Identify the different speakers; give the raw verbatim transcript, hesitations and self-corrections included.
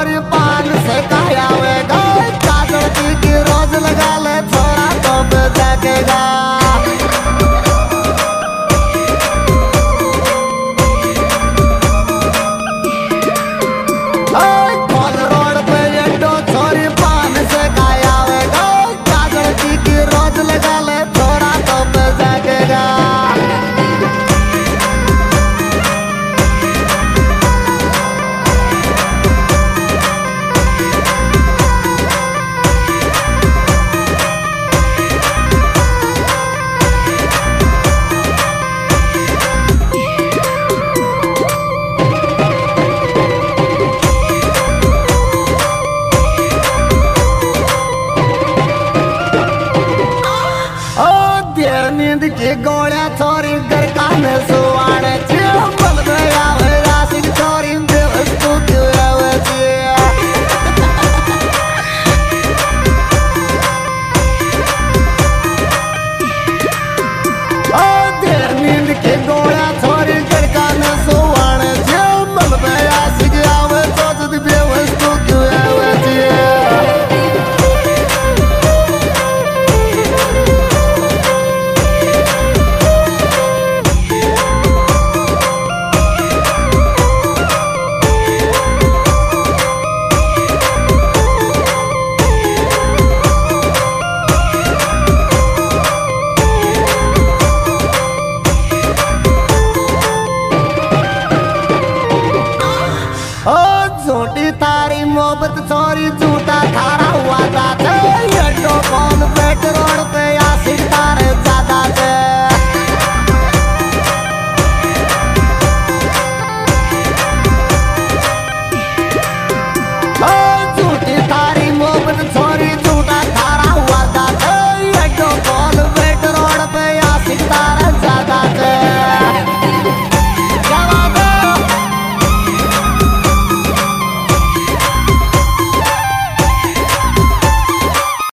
Speaker 1: छोरी पान से काया वे गाय काजल की रोज लगा ले थोड़ा तो बजाकेगा नींद की गोलियां छोरी घर का में सुवाने बल गया रासिक छोरी बेवस तू क्यों आवती ओ देर नींद की गोलियां छोरी घर का में सुवाने बल गया रासिक आवे तो तुझ बेवस तू क्यों आवती झूठी तारी मोहब्बत छोरी